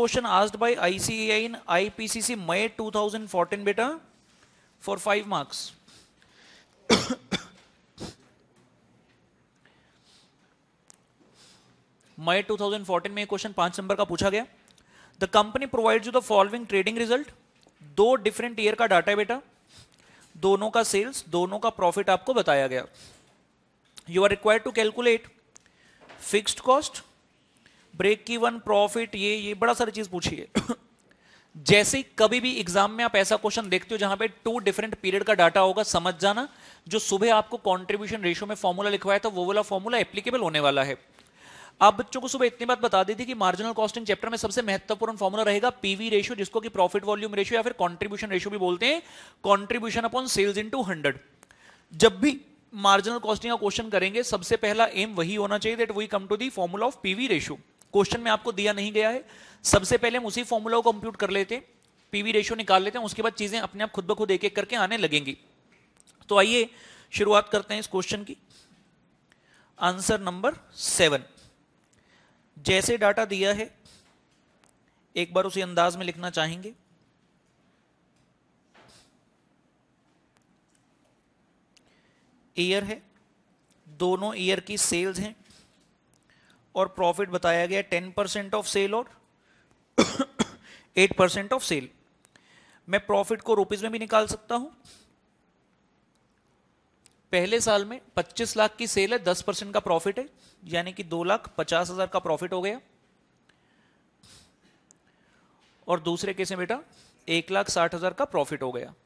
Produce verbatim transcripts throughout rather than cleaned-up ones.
Question asked by ICAI in IPCC May two thousand fourteen बेटा for five marks. May two thousand fourteen में question पांच नंबर का पूछा गया। The company provides you the following trading result. दो different year का data है बेटा, दोनों का सेल्स, दोनों का प्रॉफिट आपको बताया गया। You are required to calculate fixed cost, break even, profit, ये ये बड़ा सारी चीज पूछी है। जैसे कभी भी एग्जाम में आप ऐसा क्वेश्चन देखते हो जहां पे टू डिफरेंट पीरियड का डाटा होगा, समझ जाना जो सुबह आपको कंट्रीब्यूशन रेशियो में फॉर्मूला लिखवाया था वो वाला फॉर्मूला एप्लीकेबल होने वाला है। आप बच्चों को सुबह इतनी बात बता दी थी कि मार्जिनल कॉस्टिंग चैप्टर में सबसे महत्वपूर्ण फॉर्मूला रहेगा पीवी रेशियो, जिसको कि प्रॉफिट वॉल्यूम रेशियो या फिर कंट्रीब्यूशन रेशियो भी बोलते हैं, contribution upon sales into hundred. जब भी मार्जिनल कॉस्टिंग का क्वेश्चन करेंगे सबसे पहला एम वही होना चाहिए, that we come to the formula of PV ratio. Question में आपको दिया नहीं गया है, सबसे पहले हम उसी फॉर्मूला को कंप्यूट कर लेते हैं, पीवी रेशियो निकाल लेते हैं, उसके बाद चीजें अपने आप खुद ब खुद एक एक करके आने लगेंगी। तो आइए शुरुआत करते हैं इस क्वेश्चन की। Answer number seven. जैसे डाटा दिया है एक बार उसी अंदाज में लिखना चाहेंगे। ईयर है, दोनों ईयर की सेल्स हैं और प्रॉफिट बताया गया टेन परसेंट ऑफ सेल और एट परसेंट ऑफ सेल। मैं प्रॉफिट को रुपीज में भी निकाल सकता हूं। पहले साल में पच्चीस लाख की सेल है, दस परसेंट का प्रॉफिट है, यानी कि दो लाख पचास हजार का प्रॉफिट हो गया। और दूसरे केस में बेटा एक लाख साठ हजार का प्रॉफिट हो गया।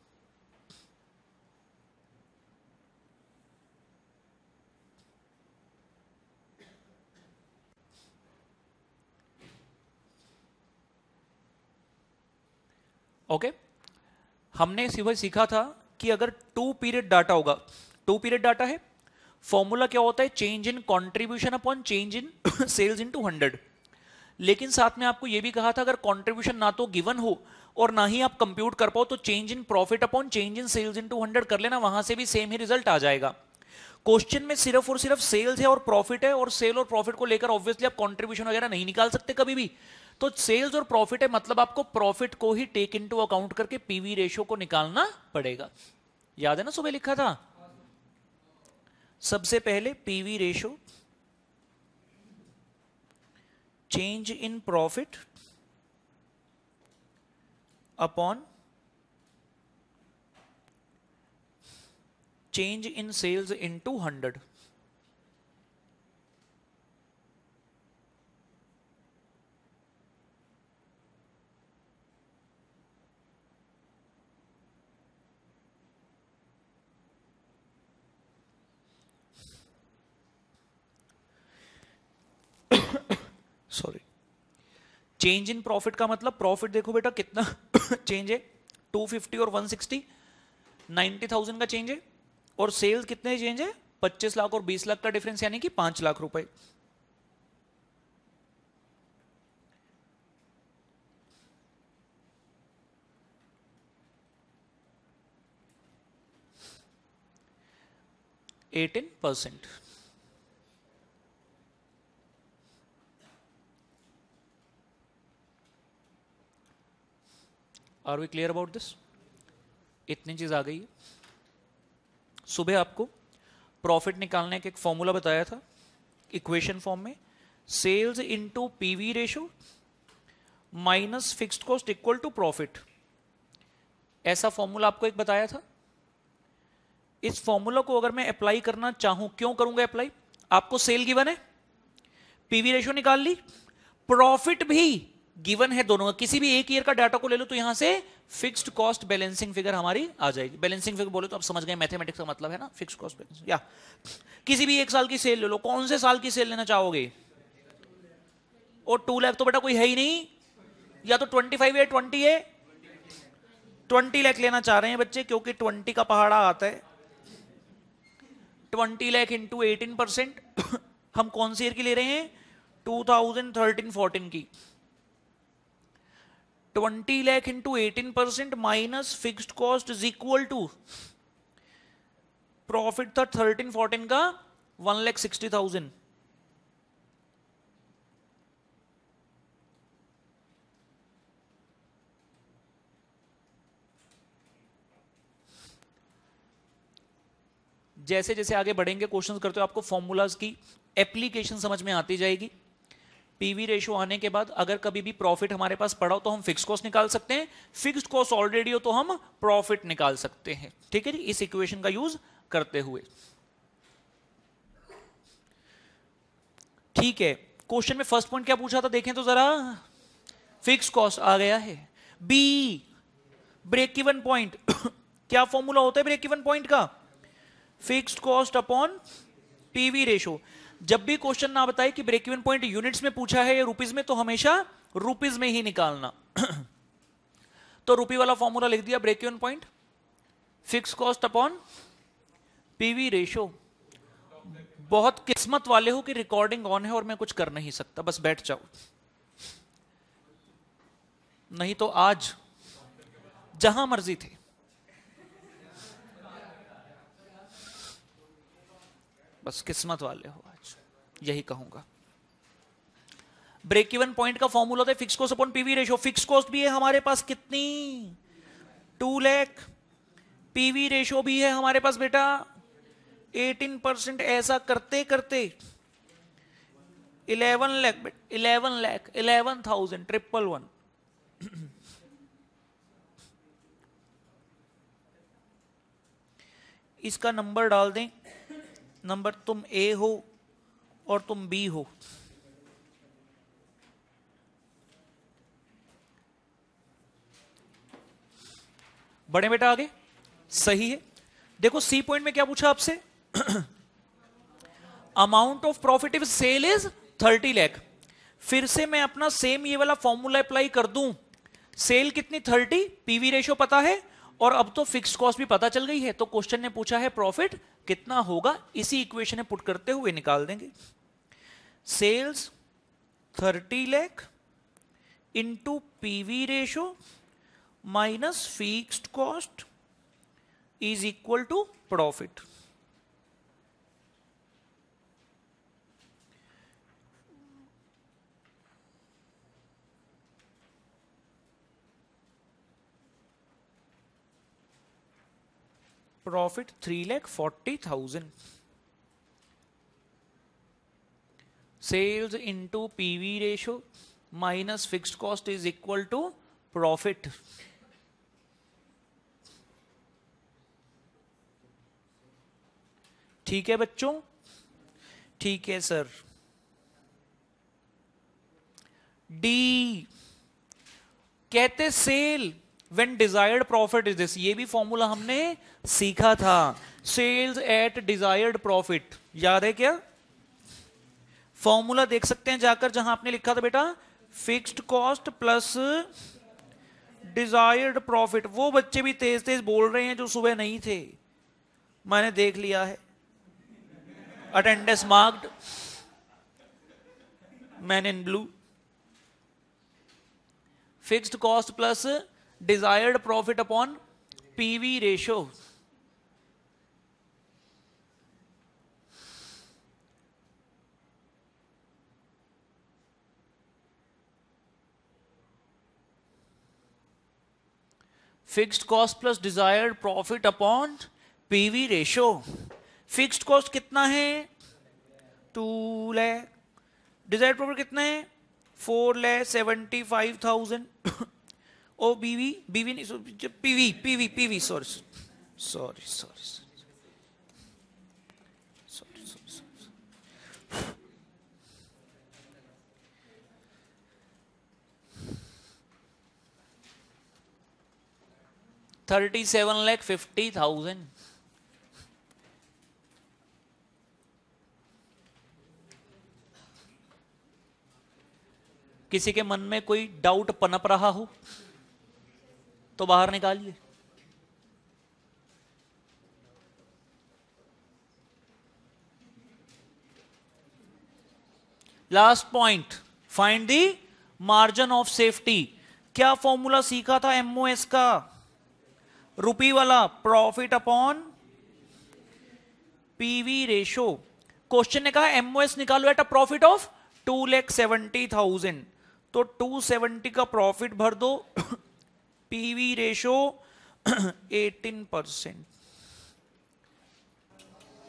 ओके, हमने सिर्फ सीखा था कि अगर टू पीरियड डाटा होगा, टू पीरियड डाटा है, फॉर्मूला क्या होता है, change in contribution upon change in sales into hundred. लेकिन साथ में आपको यह भी कहा था अगर कंट्रीब्यूशन ना तो गिवन हो और ना ही आप कंप्यूट कर पाओ तो change in profit upon change in sales into hundred कर लेना, वहां से भी सेम ही रिजल्ट आ जाएगा। क्वेश्चन में सिर्फ और सिर्फ सेल्स है और प्रॉफिट है, और सेल और प्रॉफिट को लेकर ऑब्वियसली आप कंट्रीब्यूशन वगैरह नहीं निकाल सकते कभी भी। तो सेल्स और प्रॉफिट है, मतलब आपको प्रॉफिट को ही टेक इनटू अकाउंट करके पीवी रेशियो को निकालना पड़ेगा। याद है ना सुबह लिखा था, सबसे पहले PV ratio, change in profit upon change in sales into hundred. Sorry, change in profit का मतलब प्रॉफिट देखो बेटा कितना चेंज है, टू फिफ्टी और वन सिक्सटी, नाइंटी थाउजेंड का चेंज है, और सेल्स कितने चेंज है, पच्चीस लाख और बीस लाख का डिफरेंस, यानी कि पांच लाख रुपए। Eighteen percent. Are we clear about this? इतनी चीज आ गई है। सुबह आपको प्रॉफिट निकालने का एक फॉर्मूला बताया था इक्वेशन फॉर्म में, sales into PV ratio minus fixed cost equal to profit. ऐसा फॉर्मूला आपको एक बताया था। इस फॉर्मूला को अगर मैं अप्लाई करना चाहूं, क्यों करूंगा अप्लाई, आपको सेल गिवन है, पीवी रेशियो निकाल ली, प्रॉफिट भी गिवन है, दोनों किसी भी एक ईयर का डाटा को ले लो तो यहां से फिक्स्ड कॉस्ट बैलेंसिंग फिगर हमारी आ जाएगी। बैलेंसिंग फिगर बोले तो आप समझ गए मैथमेटिक्स का मतलब है ना, फिक्स्ड कॉस्ट बैलेंस। या किसी भी एक साल की सेल ले लो, कौन से साल की सेल लेना चाहोगे, और टू लाख तो बेटा कोई है ही नहीं, या तो ट्वेंटी फाइव है ट्वेंटी है, ट्वेंटी लाख लेना चाह रहे हैं बच्चे, क्योंकि ट्वेंटी का पहाड़ा आता है, twenty lakh into eighteen percent. हम कौन सी ईयर की ले रहे हैं, टू थाउजेंड थर्टीन फोर्टीन की। Twenty lakh into eighteen percent minus fixed cost is equal to profit था थर्टीन फोर्टीन का वन लाख सिक्सटी थाउजेंड। जैसे जैसे आगे बढ़ेंगे क्वेश्चंस करते हो आपको फॉर्मूलाज की एप्लीकेशन समझ में आती जाएगी। पीवी रेशो आने के बाद अगर कभी भी प्रॉफिट हमारे पास पड़ा हो तो हम फिक्स कॉस्ट निकाल सकते हैं, फिक्स्ड कॉस्ट ऑलरेडी हो तो हम प्रॉफिट निकाल सकते हैं। ठीक है जी, इस इक्वेशन का यूज करते हुए। ठीक है, क्वेश्चन में फर्स्ट पॉइंट क्या पूछा था देखें तो जरा, फिक्स कॉस्ट आ गया है। बी ब्रेक इवन पॉइंट क्या फॉर्मूला होता है ब्रेक इवन पॉइंट का? Fixed cost upon PV ratio. जब भी क्वेश्चन ना बताए कि ब्रेक इवन पॉइंट यूनिट्स में पूछा है या रुपीज में, तो हमेशा रुपीज में ही निकालना। तो रुपी वाला फॉर्मूला लिख दिया, break even point fix cost upon PV ratio. बहुत किस्मत वाले हो कि रिकॉर्डिंग ऑन है और मैं कुछ कर नहीं सकता, बस बैठ जाओ, नहीं तो आज जहां मर्जी थे। बस किस्मत वाले हो आज, यही कहूंगा। ब्रेक इवन पॉइंट का फॉर्मूला होता है fix cost upon PV ratio. Fix cost भी है हमारे पास कितनी, टू लाख। पीवी रेशो भी है हमारे पास बेटा एटीन परसेंट। ऐसा करते करते eleven lakh eleven lakh eleven thousand triple one. इसका नंबर डाल दें, नंबर तुम ए हो और तुम बी हो। बढ़े बेटा आगे, सही है। देखो सी पॉइंट में क्या पूछा आपसे, amount of profit if sale is thirty lakh. फिर से मैं अपना सेम ये वाला फॉर्मूला अप्लाई कर दूं। सेल कितनी, थर्टी, पीवी रेशो पता है और अब तो फिक्स कॉस्ट भी पता चल गई है, तो क्वेश्चन ने पूछा है प्रॉफिट कितना होगा, इसी इक्वेशन में पुट करते हुए निकाल देंगे। Sales thirty lakh into PV ratio minus fixed cost is equal to profit. Profit three lakh forty thousand. Sales into PV ratio minus fixed cost is equal to profit. ठीक है बच्चों, ठीक है सर। डी कहते sale when desired profit is this. ये भी formula हमने सीखा था, सेल्स एट डिजायर्ड प्रॉफिट। याद है क्या? फॉर्मूला देख सकते हैं जाकर, जहां आपने लिखा था बेटा fixed cost plus desired profit. वो बच्चे भी तेज तेज बोल रहे हैं जो सुबह नहीं थे, मैंने देख लिया है। Attendance marked, man in blue. Fixed cost plus desired profit upon PV ratio. Fixed cost plus desired profit upon PV ratio. Fixed cost कितना है, टू लैख। डिजायर्ड प्रॉफिट कितना है, four lakh seventy five thousand. Oh BV BV नहीं, PV PV PV sorry sorry sorry sorry sorry thirty seven lakh fifty thousand. किसी के मन में कोई डाउट पनप रहा हो तो बाहर निकालिए। Last point, find the margin of safety. क्या फॉर्मूला सीखा था एमओएस का, रुपी वाला, profit upon PV ratio. Question ने कहा एमओएस निकालो at a profit of two lakh seventy thousand, तो टू सेवेंटी का प्रॉफिट भर दो। PV ratio eighteen percent.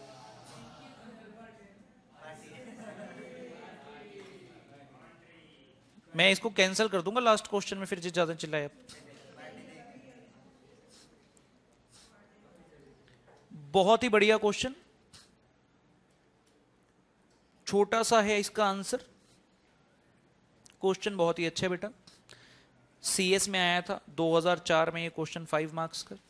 मैं इसको कैंसिल कर दूंगा लास्ट क्वेश्चन में, फिर ज्यादा चिल्लाए आप। बहुत ही बढ़िया क्वेश्चन, छोटा सा है इसका आंसर। क्वेश्चन बहुत ही अच्छा है बेटा, सीएस में आया था दो हज़ार चार में ये क्वेश्चन, फाइव मार्क्स का।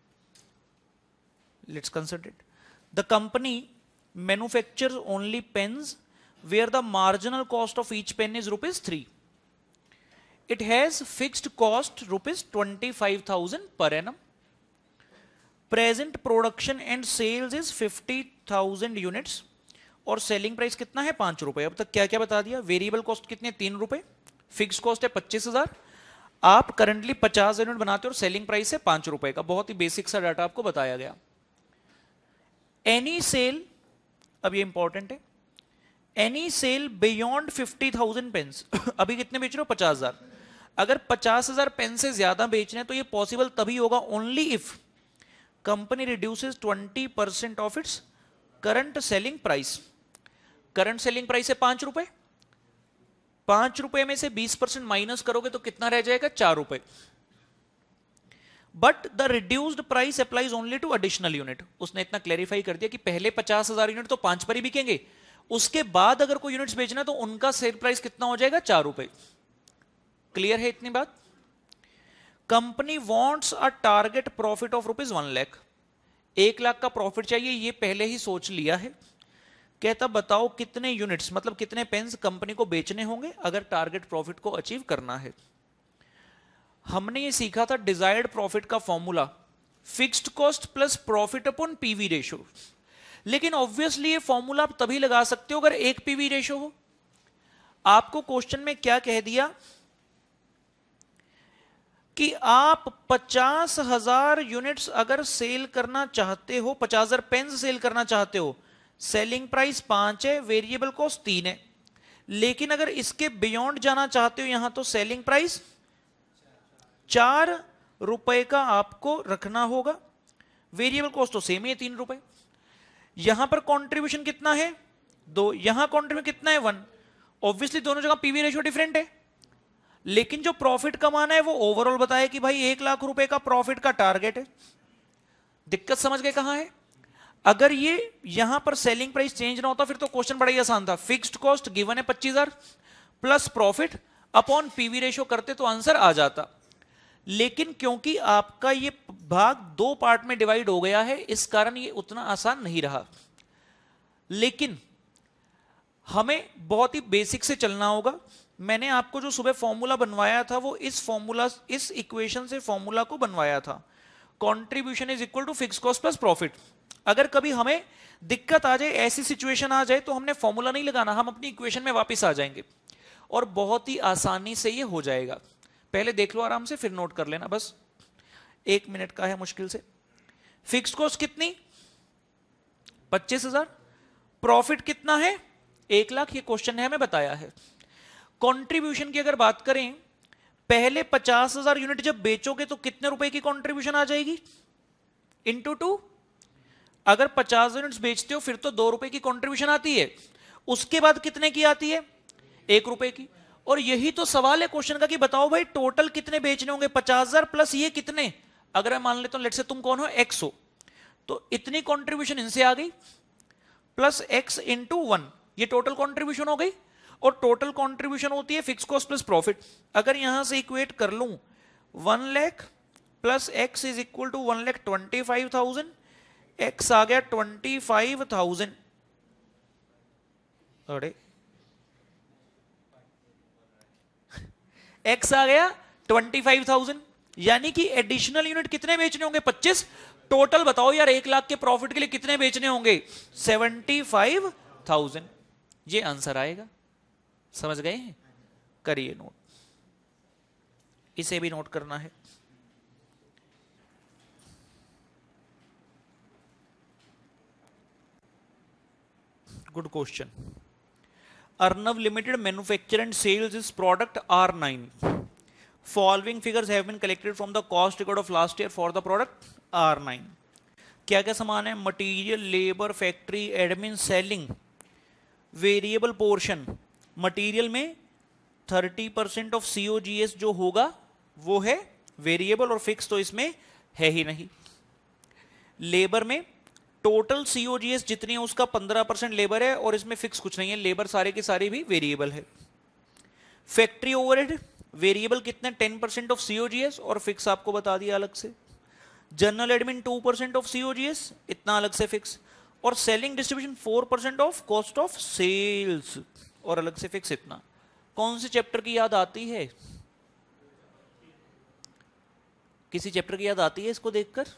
Let's consider it. The company manufactures only pens where the marginal cost of each pen is rupees three. It has fixed cost rupees twenty-five thousand per annum. Present production and sales is fifty thousand units. और selling price कितना है? पांच रुपए. अब तक क्या क्या बता दिया? वेरिएबल कॉस्ट कितने? तीन रुपए. फिक्स कॉस्ट है पच्चीस हजार. आप करंटली पचास यूनिट बनाते हो और सेलिंग प्राइस है पांच रुपए का. बहुत ही बेसिक सा डाटा आपको बताया गया. एनी सेल, अब ये इंपॉर्टेंट है, any sale beyond fifty thousand pens. अभी कितने बेच रहे हो? पचास हजार. अगर पचास हजार पेन से ज्यादा बेचने तो ये पॉसिबल तभी होगा only if company reduces twenty percent of its current selling price. Current selling price है पांच रुपए. पांच रुपए में से बीस परसेंट माइनस करोगे तो कितना रह जाएगा? चार रुपए. But the reduced price applies only to additional unit. उसने इतना क्लैरिफाई कर दिया कि पहले पचास हजार यूनिट तो पांच पर ही बिकेंगे, उसके बाद अगर कोई यूनिट्स बेचना तो उनका सेल प्राइस कितना हो जाएगा? चार रुपए. क्लियर है इतनी बात? Company wants a target profit of rupees one lakh. एक लाख का प्रॉफिट चाहिए, ये पहले ही सोच लिया है. कहता बताओ कितने यूनिट्स, मतलब कितने पेन्स कंपनी को बेचने होंगे अगर टारगेट प्रॉफिट को अचीव करना है. हमने ये सीखा था डिजायर्ड प्रॉफिट का formula, fixed cost plus profit upon PV ratio. लेकिन ऑब्वियसली ये फॉर्मूला आप तभी लगा सकते हो अगर एक पीवी रेशियो हो. आपको क्वेश्चन में क्या कह दिया कि आप पचास हजार यूनिट्स अगर सेल करना चाहते हो, पचास हजार पेन्स सेल करना चाहते हो, सेलिंग प्राइस पांच है, वेरिएबल कॉस्ट तीन है. लेकिन अगर इसके बियॉन्ड जाना चाहते हो यहां तो सेलिंग प्राइस चार रुपए का आपको रखना होगा, वेरिएबल कॉस्ट तो सेम ही है तीन रुपए. यहां पर कंट्रीब्यूशन कितना है? दो. यहां कंट्रीब्यूशन कितना है? वन. ऑब्वियसली दोनों जगह पीवी रेशियो डिफरेंट है, लेकिन जो प्रॉफिट कमाना है वो ओवरऑल बताया कि भाई एक लाख रुपए का प्रॉफिट का टारगेट है. दिक्कत समझ गए कहां है? अगर ये यहां पर सेलिंग प्राइस चेंज ना होता फिर तो क्वेश्चन बड़ा ही आसान था. फिक्स्ड कॉस्ट गिवन है पच्चीस हजार plus profit upon PV ratio करते तो आंसर आ जाता. लेकिन क्योंकि आपका ये भाग दो पार्ट में डिवाइड हो गया है, इस कारण ये उतना आसान नहीं रहा. लेकिन हमें बहुत ही बेसिक से चलना होगा. मैंने आपको जो सुबह फॉर्मूला बनवाया था वो इस फॉर्मूला, इस इक्वेशन से फॉर्मूला को बनवाया था. Contribution is equal to fix cost plus profit. अगर कभी हमें दिक्कत आ जाए, ऐसी सिचुएशन आ जाए, तो हमने फॉर्मूला नहीं लगाना, हम अपनी इक्वेशन में वापस आ जाएंगे और बहुत ही आसानी से ये हो जाएगा. पहले देख लो आराम से, फिर नोट कर लेना. बस एक मिनट का है मुश्किल से. फिक्स कॉस्ट कितनी? पच्चीस हजार. प्रॉफिट कितना है? एक लाख. ये क्वेश्चन है हमें बताया है. कंट्रीब्यूशन की अगर बात करें, पहले पचास हजार यूनिट जब बेचोगे तो कितने रुपए की कंट्रीब्यूशन आ जाएगी? Into two. अगर पचास यूनिट्स बेचते हो फिर तो दो रुपए की कंट्रीब्यूशन आती है. उसके बाद कितने की आती है? एक रुपए की. और यही तो सवाल है क्वेश्चन का कि बताओ भाई टोटल कितने बेचने होंगे? पचास हजार प्लस ये कितने? अगर मैं मान लेता हूं लेट से तुम कौन हो? एक्स हो, तो इतनी कंट्रीब्यूशन इनसे आ गई प्लस एक्स इंटू वन, ये टोटल कंट्रीब्यूशन हो गई. और टोटल कंट्रीब्यूशन होती है फिक्स कॉस्ट प्लस प्रॉफिट. अगर यहां से इक्वेट कर लूं, one lakh plus X is equal to one lakh twenty five thousand. X आ गया ट्वेंटी फाइव थाउजेंड. अरे एक्स आ गया ट्वेंटी फाइव थाउजेंड, यानी कि एडिशनल यूनिट कितने बेचने होंगे? पच्चीस. टोटल बताओ यार, एक लाख के प्रॉफिट के लिए कितने बेचने होंगे? Seventy five thousand. ये आंसर आएगा. समझ गए हैं? करिए नोट. इसे भी नोट करना है. Good question. Arnav limited manufacture and sales is product R nine. Following figures have been collected from the cost record of last year for the product R nine. क्या क्या सामान है? Material, labour, factory, admin, selling. Variable portion, material में thirty percent of COGS जो होगा वो है variable और फिक्स तो इसमें है ही नहीं। लेबर में टोटल सीओजीएस जितनी है उसका पंद्रह परसेंट लेबर है और इसमें फिक्स कुछ नहीं है, लेबर सारे के सारे भी वेरिएबल है। फैक्ट्री ओवरहेड वेरिएबल कितने टेन परसेंट ऑफ सीओजीएस और फिक्स आपको बता दिया अलग से। General admin two percent of COGS इतना अलग से फिक्स, और selling distribution four percent of cost of sales और अलग से फिक्स इतना। कौन से चैप्टर की याद आती है? किसी चैप्टर की याद आती है इसको देखकर?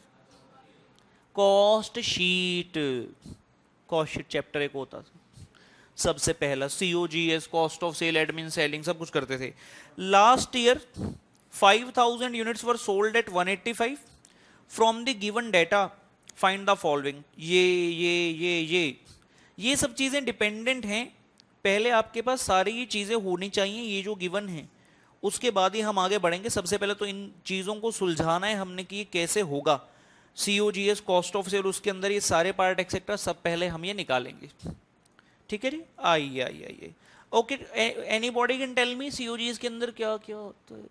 Cost sheet, cost sheet chapter एक होता था सबसे पहला। COGS, cost of sale, admin, selling सब कुछ करते थे। Last year five thousand units were sold at one eighty five from the given data find the following. ये ये ये ये ये सब चीजें डिपेंडेंट हैं, पहले आपके पास सारी ये चीजें होनी चाहिए, ये जो गिवन है, उसके बाद ही हम आगे बढ़ेंगे। सबसे पहले तो इन चीजों को सुलझाना है हमने कि ये कैसे होगा। सीओजीएस, कॉस्ट ऑफ सेल, उसके अंदर ये सारे पार्ट एक्सेट्रा सब पहले हम ये निकालेंगे। ठीक है जी, आइए आइए आइए। Okay, anybody can tell me COGS के अंदर क्या क्या होता है?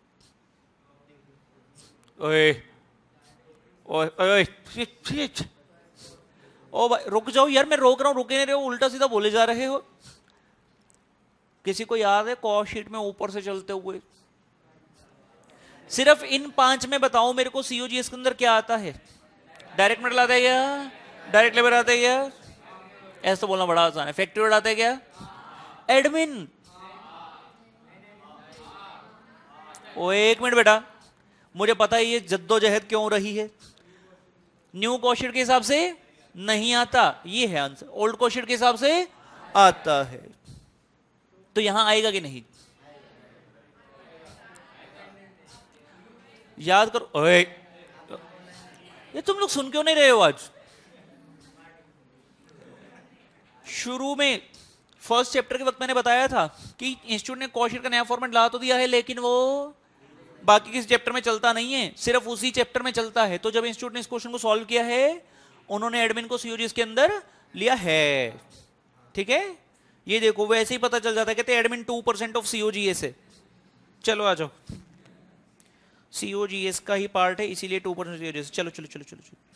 ओए ओए ओए ओ भाई रुक जाओ यार, मैं रोक रहा हूं, रुके नहीं रहे हो, उल्टा सीधा बोले जा रहे हो। किसी को याद है कॉस्ट शीट में ऊपर से चलते हुए? सिर्फ इन पांच में बताओ मेरे को सीओजीएस के अंदर क्या आता है? डायरेक्ट मेटल आता है क्या? डायरेक्ट लेबर आता है क्या? ऐसा तो बोलना बड़ा आसान है। फैक्ट्री ओवरहेड आता है क्या? एडमिन। ओ एक मिनट बेटा, मुझे पता है ये जद्दोजहद क्यों रही है। न्यू कॉस्ट शीट के हिसाब से नहीं आता, ये है आंसर। ओल्ड कॉस्ट शीट के हिसाब से आता है, तो यहां आएगा कि नहीं? याद करो। ओए ये तुम लोग सुन क्यों नहीं रहे हो आज? शुरू में फर्स्ट चैप्टर के वक्त मैंने बताया था कि इंस्टीट्यूट ने कॉस्ट शीट का नया फॉर्मेट ला तो दिया है, लेकिन वो बाकी किसी चैप्टर में चलता नहीं है, सिर्फ उसी चैप्टर में चलता है। तो जब इंस्टीट्यूट ने इस क्वेश्चन को सॉल्व किया है, उन्होंने एडमिन को सीओजीएस के अंदर लिया है। ठीक है, ये देखो वैसे ही पता चल जाता है, कहते हैं admin two percent of COGS है। चलो आ जाओ, सीओजीएस का ही पार्ट है इसीलिए टू परसेंट सीओजीएस। चलो चलो चलो चलो चलो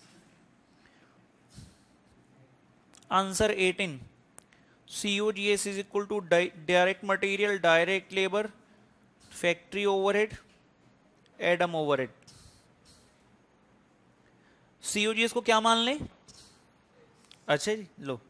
answer eighteen. COGS is equal to direct material, direct labour, factory overhead, admin overhead. COGS को क्या मान लें? अच्छा जी, लो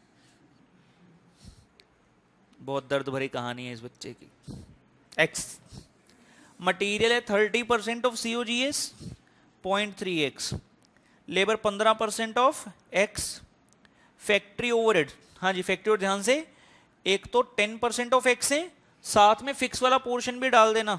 बहुत दर्द भरी कहानी है इस बच्चे की। एक्स मटेरियल है thirty percent of COGS, point three X. Labour पंद्रह percent of X. Factory overhead, हाँ जी फैक्ट्री ओवरहेड ध्यान से, एक तो टेन परसेंट ऑफ एक्स है, साथ में फिक्स वाला पोर्शन भी डाल देना।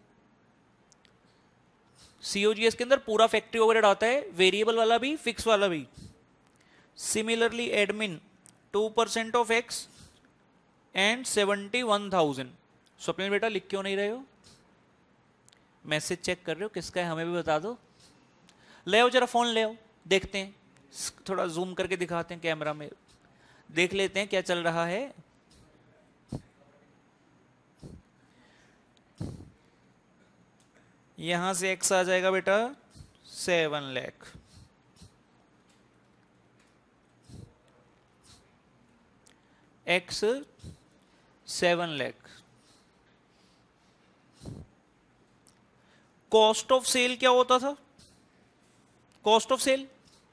सीओजीएस के अंदर पूरा फैक्ट्री ओवरहेड आता है, वेरिएबल वाला भी फिक्स वाला भी। Similarly admin two percent of X and seventy one thousand. Swapnil बेटा लिख क्यों नहीं रहे हो? मैसेज चेक कर रहे हो किसका है? हमें भी बता दो। ले आओ जरा फोन ले आओ, देखते हैं, थोड़ा जूम करके दिखाते हैं कैमरा में, देख लेते हैं क्या चल रहा है। यहां से एक्स आ जाएगा बेटा seven lakh. X seven lakh. Cost of sale क्या होता था? कॉस्ट ऑफ सेल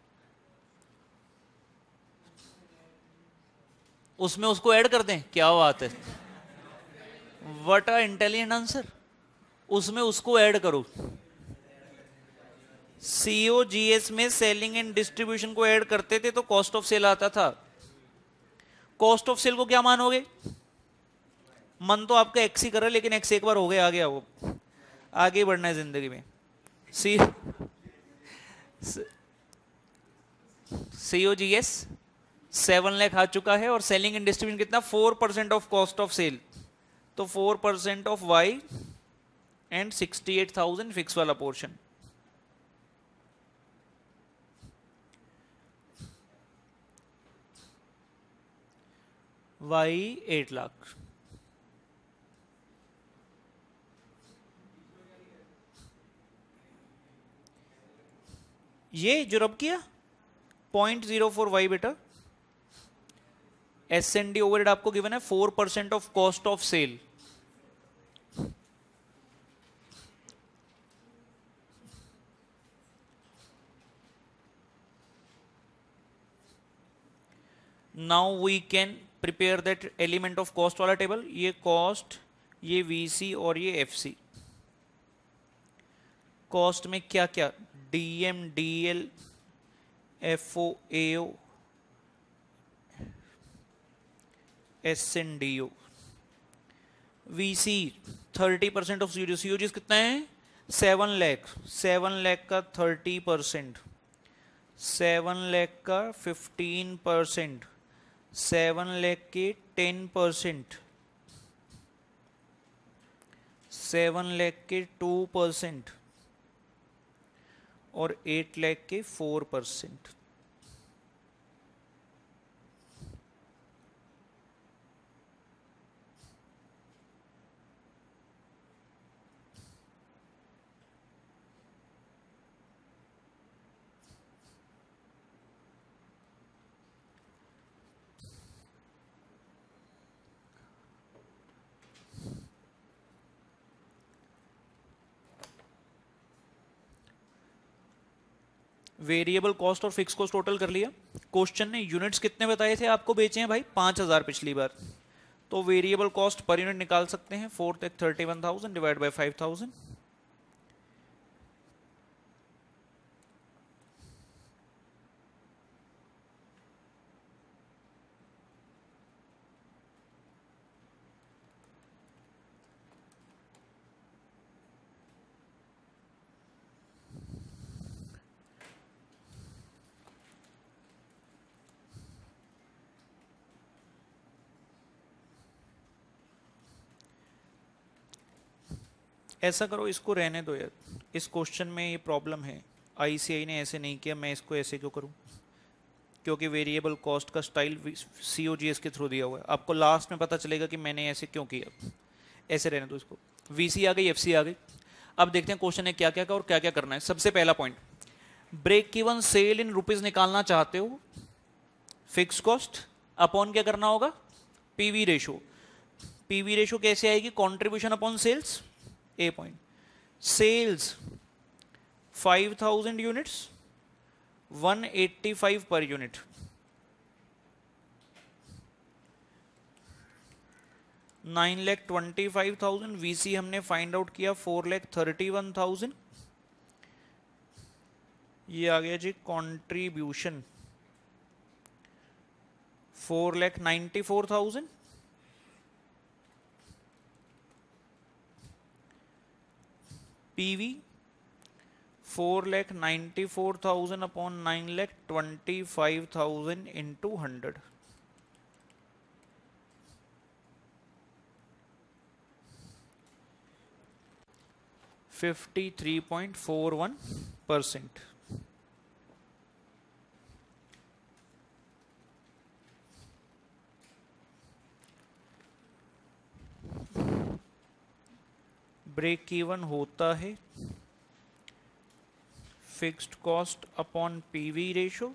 उसमें उसको ऐड कर दें, क्या बात है, व्हाट अ इंटेलिजेंट आंसर। उसमें उसको ऐड करो। सीओजीएस में सेलिंग एंड डिस्ट्रीब्यूशन को ऐड करते थे तो कॉस्ट ऑफ सेल आता था। कॉस्ट ऑफ सेल को क्या मानोगे? मन तो आपका एक्स ही कर रहा है, लेकिन एक्स एक बार हो गया, आ गया वो, आगे बढ़ना है जिंदगी में। सी सीओजीएस सेवन लाख आ चुका है और सेलिंग एंड डिस्ट्रीब्यूशन कितना? Four percent of cost of sale, तो four percent of Y and sixty eight thousand fix वाला पोर्शन। Y eight lakh. ये जो रब किया पॉइंट जीरो फोर वाई बेटा, एस एन डी ओवरहेड आपको गिवन है four percent of cost of sale. Now we can prepare that element of cost वाला table. ये cost, ये वीसी और ये एफसी। कॉस्ट में क्या क्या, DM, DL, FO, AO, S N D O. VC thirty percent of COG. COG कितना है, सेवन लैख। सेवन लैख का थर्टी परसेंट, सेवन लैख का फिफ्टीन परसेंट, सेवन लैख के टेन परसेंट, सेवन लैख के टू परसेंट और एट लैख के फोर परसेंट। वेरिएबल कॉस्ट और fix cost total कर लिया। क्वेश्चन ने यूनिट्स कितने बताए थे आपको बेचे हैं भाई, पांच हजार पिछली बार। तो वेरिएबल कॉस्ट पर यूनिट निकाल सकते हैं, फोर तक thirty one thousand divide by five thousand. ऐसा करो, इसको रहने दो यार, इस क्वेश्चन में ये प्रॉब्लम है, आईसीआई ने ऐसे नहीं किया, मैं इसको ऐसे क्यों करूं? क्योंकि वेरिएबल कॉस्ट का स्टाइल सीओजीएस के थ्रू दिया हुआ है। आपको लास्ट में पता चलेगा कि मैंने ऐसे क्यों किया। ऐसे रहने दो इसको। वीसी आ गई, एफसी आ गई। अब देखते हैं क्वेश्चन ने क्या क्या का और क्या क्या करना है। सबसे पहला point, break even sale in rupees निकालना चाहते हो, फिक्स कॉस्ट अपॉन क्या करना होगा, पीवी रेशो। पीवी रेशो कैसे आएगी, contribution upon sales. A point, sales five thousand units, one eighty five per unit. Nine lakh twenty five thousand. VC हमने find out किया four lakh thirty one thousand. ये आ गया जी contribution four lakh ninety four thousand. PV four lakh ninety four thousand upon nine lakh twenty five thousand into hundred. Fifty three point four one percent. Break even होता है fixed cost upon PV ratio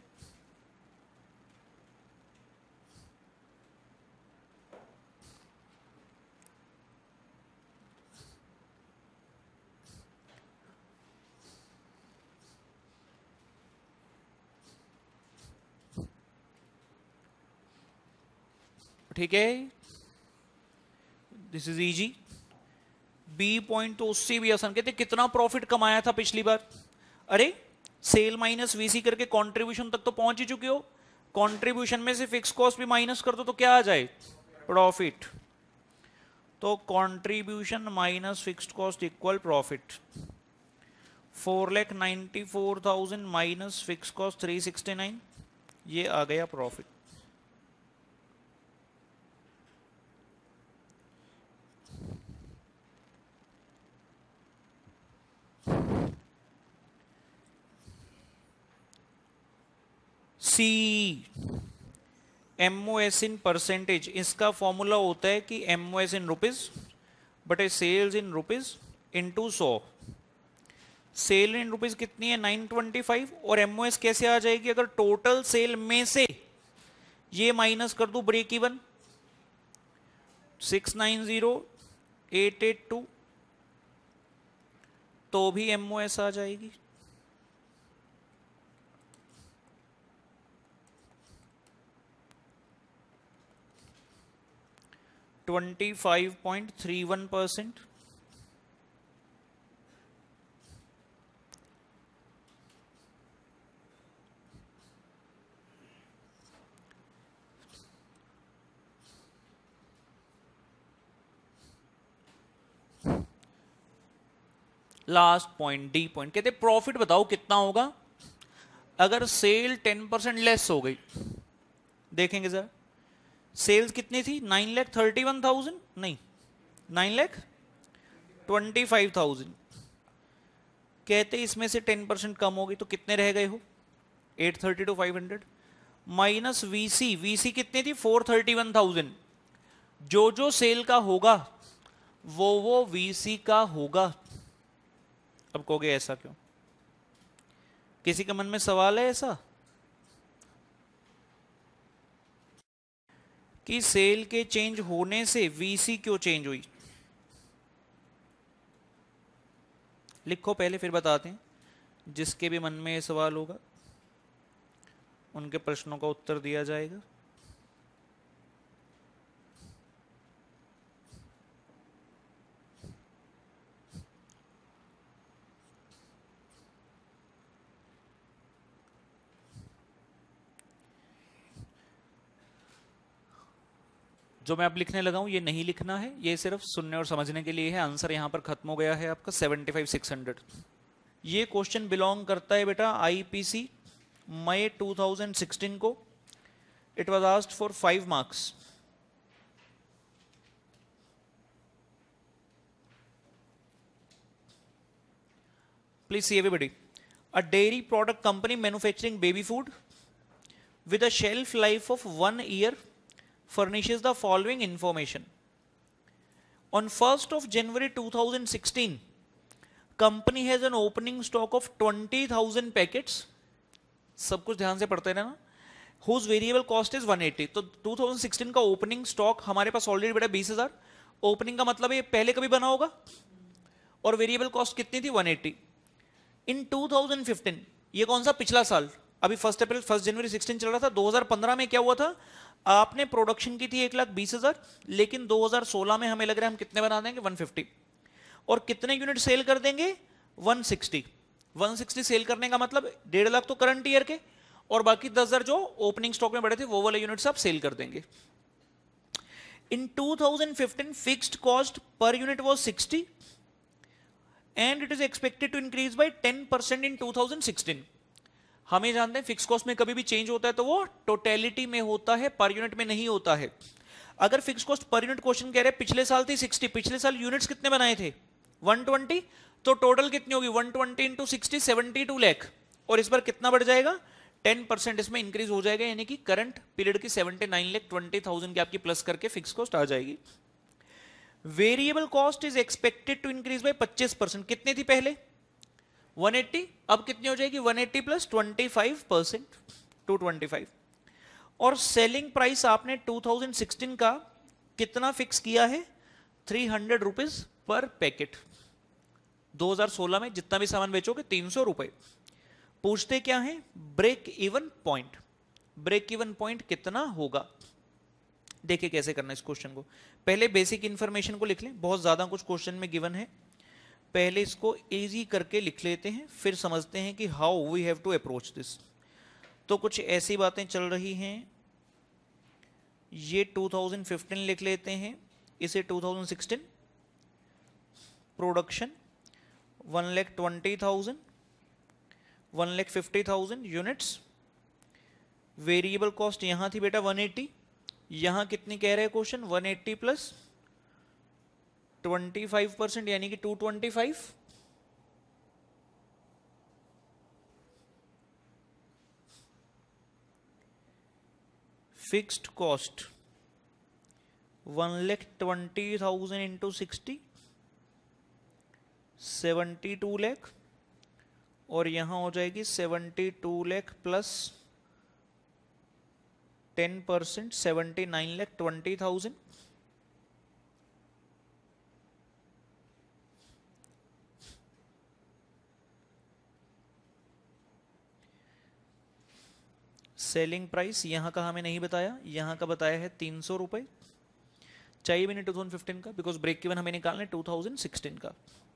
ठीक है। This is easy. B point तो उससे भी आसान, कहते कितना प्रॉफिट कमाया था पिछली बार, अरे सेल माइनस वीसी करके कंट्रीब्यूशन तक तो पहुंच ही चुके हो। कंट्रीब्यूशन में से फिक्स कॉस्ट भी माइनस कर दो तो क्या आ जाए, प्रॉफिट। तो contribution minus fixed cost equal profit. Four lakh ninety four thousand minus fix cost three sixty nine, ये आ गया profit. C MOS in percentage, इसका फॉर्मूला होता है कि एमओएस इन रुपीज बटे सेल्स इन रुपीज इंटू सौ। सेल इन रुपीज कितनी है नाइन ट्वेंटी फाइव, और एमओएस कैसे आ जाएगी अगर टोटल सेल में से ये माइनस कर दूं break even six nine zero eight eight two, तो भी एमओएस आ जाएगी। Twenty five point three one percent. Last point D point, कहते प्रॉफिट बताओ कितना होगा अगर सेल टेन परसेंट लेस हो गई। देखेंगे जरा, सेल्स कितनी थी nine lakh thirty one thousand, नहीं nine lakh twenty five thousand. कहते इसमें से टेन परसेंट कम हो गई तो कितने रह गए हो eight thirty two five hundred, minus VC, VC कितनी थी फोर थर्टी वन थाउजेंड। जो जो सेल का होगा वो वो वीसी का होगा। अब कहोगे ऐसा क्यों, किसी के मन में सवाल है ऐसा कि सेल के चेंज होने से वीसी क्यों चेंज हुई? लिखो पहले फिर बताते हैं। जिसके भी मन में ये सवाल होगा उनके प्रश्नों का उत्तर दिया जाएगा। जो मैं अब लिखने लगा हूं ये नहीं लिखना है, ये सिर्फ सुनने और समझने के लिए है। आंसर यहां पर खत्म हो गया है आपका सेवेंटी फाइव सिक्स हंड्रेड। ये क्वेश्चन बिलोंग करता है बेटा आईपीसी मई टू थाउजेंड सिक्सटीन को। It was asked for five marks. Please see everybody, a dairy product company manufacturing baby food with a shelf life of one year furnishes the following information. On first of January two thousand sixteen, company has an opening stock of twenty thousand packets. सब कुछ ध्यान से पढ़ते रहना। Whose variable cost is one eighty. तो two thousand sixteen का opening stock हमारे पास ऑलरेडी बेटा बीस हजार। ओपनिंग का मतलब ये पहले कभी बना होगा, और वेरिएबल कॉस्ट कितनी थी one eighty. In two thousand fifteen, ये कौन सा पिछला साल, अभी first April first January sixteen चल रहा था। दो हज़ार पंद्रह में क्या हुआ था, आपने प्रोडक्शन की थी एक लाख बीस हजार, लेकिन दो हज़ार सोलह में हमें लग रहा है हम कितने बना देंगे वन फिफ्टी, और कितने यूनिट सेल कर देंगे one sixty. One sixty sale करने का मतलब डेढ़ लाख तो करंट ईयर के, और बाकी दस हजार जो ओपनिंग स्टॉक में बढ़े थे वो वाले यूनिट्स आप सेल कर देंगे। In two thousand fifteen fixed cost per unit was sixty and it is expected to increase by ten percent in two thousand sixteen. हमें जानते हैं फिक्स कॉस्ट में कभी भी चेंज होता है तो वो टोटलिटी में होता है, पर यूनिट में नहीं होता है। अगर fix cost per unit question कह रहे हैं पिछले साल थी सिक्सटी, पिछले साल यूनिट्स कितने बनाए थे वन ट्वेंटी, तो टोटल कितनी होगी one twenty into sixty seventy two lakh, और इस बार कितना बढ़ जाएगा टेन परसेंट इसमें इंक्रीज हो जाएगा, यानी कि करंट पीरियड की seventy nine lakh twenty thousand की आपकी प्लस करके फिक्स कॉस्ट आ जाएगी। Variable cost is expected to increase by पच्चीस परसेंट। कितनी थी पहले वन एटी, अब कितनी हो जाएगी one eighty plus twenty five percent two twenty five. और सेलिंग प्राइस आपने टू थाउजेंड सिक्सटीन का कितना फिक्स किया है three hundred rupees per packet. दो हज़ार सोलह में जितना भी सामान बेचोगे तीन सौ रुपए। पूछते क्या है break even point, break even point कितना होगा। देखिए कैसे करना इस क्वेश्चन को। पहले बेसिक इंफॉर्मेशन को लिख लें, बहुत ज्यादा कुछ क्वेश्चन में गिवन है, पहले इसको इजी करके लिख लेते हैं, फिर समझते हैं कि how we have to approach this. तो कुछ ऐसी बातें चल रही हैं, ये टू थाउजेंड फिफ्टीन लिख लेते हैं, इसे two thousand sixteen. Production one lakh twenty thousand, one lakh fifty thousand units. Variable cost यहां थी बेटा वन एटी, यहां कितनी कह रहे हैं question one eighty plus twenty five percent यानी कि two twenty five. Fixed cost one lakh twenty thousand into sixty seventy two lakh, और यहां हो जाएगी seventy two lakh plus ten percent seventy nine lakh twenty thousand. Selling price यहां का हमें नहीं बताया, यहां का बताया है तीन सौ रुपए। चाहिए भी नहीं टू थाउजेंड फिफ्टीन का, बिकॉज ब्रेक इवन हमें निकालना है टू थाउजेंड सिक्सटीन का।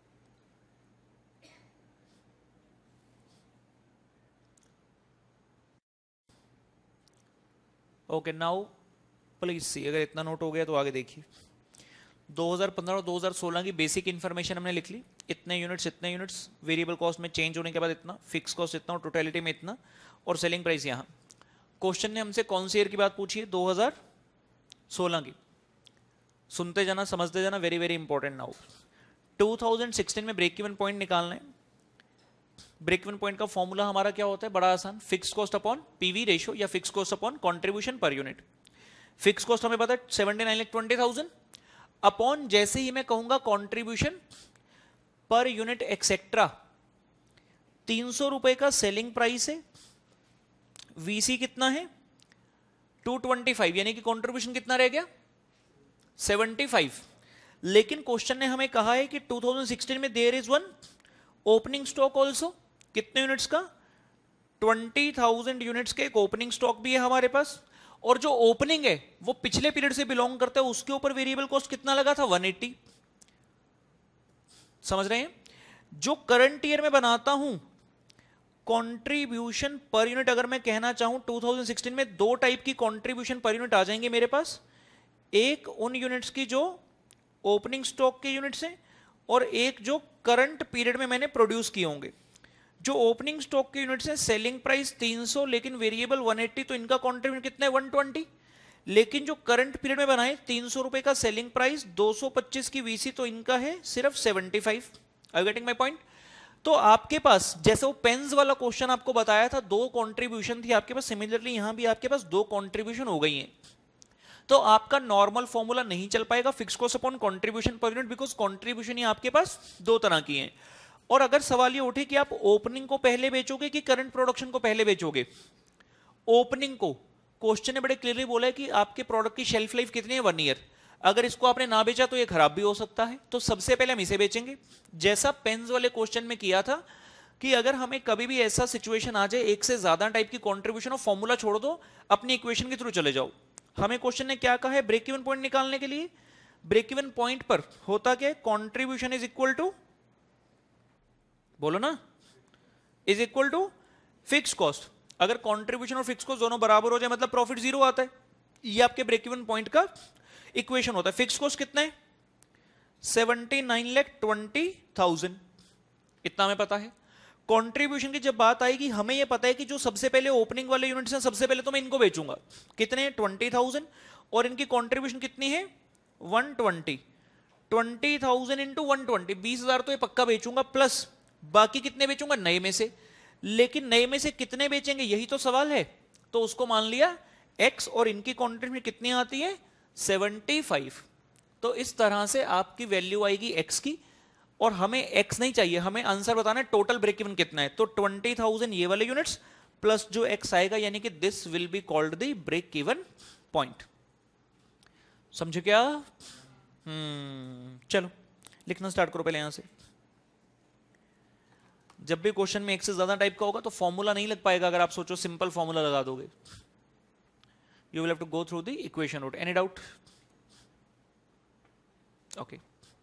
ओके नाउ प्लीज सी, अगर इतना नोट हो गया तो आगे देखिए। दो हज़ार पंद्रह और दो हज़ार सोलह की बेसिक इन्फॉर्मेशन हमने लिख ली, इतने यूनिट्स इतने यूनिट्स, वेरिएबल कॉस्ट में चेंज होने के बाद इतना, फिक्स कॉस्ट इतना और टोटलिटी में इतना, और सेलिंग प्राइस यहाँ। क्वेश्चन ने हमसे कौन सी ईयर की बात पूछी है? दो हज़ार सोलह की। सुनते जाना, समझते जाना, very very important. Now two thousand sixteen में ब्रेक इवन पॉइंट निकालना है। ब्रेक इवन पॉइंट का फॉर्मूला हमारा क्या होता है? बड़ा आसान, fix cost upon PV ratio या fix cost upon contribution per unit. Fix cost हमें पता है seventy nine lakh twenty thousand upon, जैसे ही मैं कहूंगा कंट्रीब्यूशन पर यूनिट एक्सेट्रा, तीन सौ रुपए का सेलिंग प्राइस है, वीसी कितना है? टू ट्वेंटी फाइव, यानी कि कंट्रीब्यूशन कितना रह गया? Seventy five. लेकिन क्वेश्चन ने हमें कहा है कि टू थाउजेंड सिक्सटीन में there is one opening stock also. कितने यूनिट्स का? ट्वेंटी थाउजेंड यूनिट्स के एक ओपनिंग स्टॉक भी है हमारे पास, और जो ओपनिंग है वो पिछले पीरियड से बिलोंग करता है, उसके ऊपर वेरिएबल कॉस्ट कितना लगा था? One eighty. समझ रहे हैं? जो करंट ईयर में बनाता हूं कंट्रीब्यूशन पर यूनिट, अगर मैं कहना चाहूं टू थाउजेंड सिक्सटीन में दो टाइप की कंट्रीब्यूशन पर यूनिट आ जाएंगे मेरे पास। एक उन यूनिट्स की जो ओपनिंग स्टॉक के यूनिट्स हैं, और एक जो करंट पीरियड में मैंने प्रोड्यूस किए होंगे। जो ओपनिंग स्टॉक के यूनिट्स हैं, सेलिंग प्राइस तीन सौ लेकिन वेरिएबल वन एटी, तो इनका कंट्रीब्यूशन कितना है? One twenty. लेकिन जो करंट पीरियड में बनाए तीन सौ रुपए का सेलिंग प्राइस, दो सौ पच्चीस की वीसी, तो इनका है सिर्फ seventy five. Are you getting my point? तो आपके पास जैसे वो पेन्स वाला क्वेश्चन आपको बताया था, दो कंट्रीब्यूशन थी आपके पास, सिमिलरली यहां भी आपके पास दो कंट्रीब्यूशन हो गई हैं। तो आपका नॉर्मल फॉर्मूला नहीं चल पाएगा fix cost upon contribution per unit, because contribution ही आपके पास दो तरह की हैं। और अगर सवाल ये उठे कि आप ओपनिंग को पहले बेचोगे कि करंट प्रोडक्शन को पहले बेचोगे, ओपनिंग को, क्वेश्चन ने बड़े क्लियरली बोला है कि आपके प्रोडक्ट की शेल्फ लाइफ कितनी है? One year. अगर इसको आपने ना बेचा तो ये खराब भी हो सकता है, तो सबसे पहले हम इसे बेचेंगे। जैसा पेन्स वाले क्वेश्चन में किया था कि अगर हमें कभी भी ऐसा सिचुएशन आ जाए, एक से ज्यादा टाइप की कंट्रीब्यूशन हो, फॉर्मूला छोड़ दो, अपनी इक्वेशन के थ्रू चले जाओ। हमें क्वेश्चन ने क्या कहा है? ब्रेक इवन पॉइंट निकालने के लिए ब्रेक इवन पॉइंट पर होता क्या है? कंट्रीब्यूशन इज इक्वल टू, बोलो ना, is equal to fix cost. अगर कंट्रीब्यूशन और फिक्स कॉस्ट दोनों बराबर हो जाए मतलब प्रॉफिट जीरो आता है। ये आपके ब्रेक इवन पॉइंट का इक्वेशन होता है। फिक्स कॉस्ट कितना है? Seventy nine lakh twenty thousand, इतना हमें पता है। कंट्रीब्यूशन की जब बात आएगी, हमें यह पता है कि जो सबसे पहले ओपनिंग वाले यूनिट्स हैं, सबसे पहले तो मैं इनको बेचूंगा। कितने? ट्वेंटी थाउजेंड, और इनकी कंट्रीब्यूशन कितनी है? One twenty. Twenty thousand into one twenty, बीस हजार तो ये पक्का बेचूंगा, प्लस बाकी कितने बेचूंगा? नए में से। लेकिन नए में से कितने बेचेंगे, यही तो सवाल है। तो उसको मान लिया एक्स, और इनकी कंट्रीब्यूशन कितनी आती है? Seventy five. तो इस तरह से आपकी वैल्यू आएगी एक्स की, और हमें एक्स नहीं चाहिए, हमें आंसर बताना है टोटल ब्रेक इवन कितना है। तो ट्वेंटी थाउजेंड ये वाले यूनिट्स प्लस जो एक्स आएगा, यानी कि this will be called the break even point. समझे क्या? हम्म चलो लिखना स्टार्ट करो पहले यहां से। जब भी क्वेश्चन में एक से ज्यादा टाइप का होगा तो फॉर्मूला नहीं लग पाएगा। अगर आप सोचो सिंपल फॉर्मूला लगा दोगे, you will have to go through the equation route. Any doubt? Okay.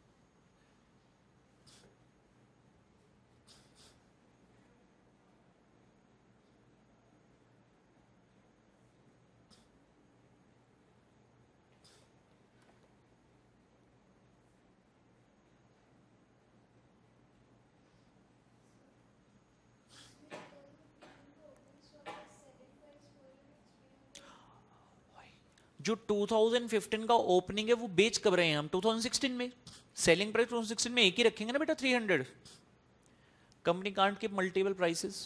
जो टू थाउजेंड फिफ्टीन का ओपनिंग है वो बेच कब रहे हैं हम? टू थाउजेंड सिक्सटीन में। Selling price two thousand sixteen में एक ही रखेंगे ना बेटा, three hundred. Company can't keep multiple prices.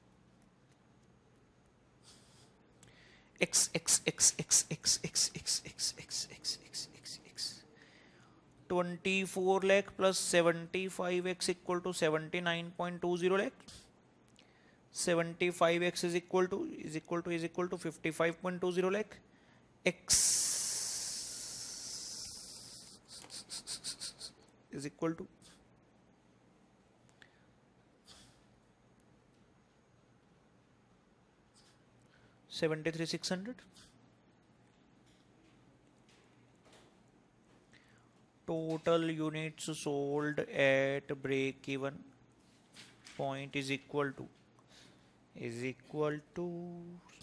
X X X X X X X X twenty-four lakh plus seventy-five x equal to seventy-nine point two zero lakh. seventy-five x is equal to is equal to is equal to fifty-five point two zero lakh. X is equal to seventy-three thousand six hundred. Total units sold at break even point is equal to is equal to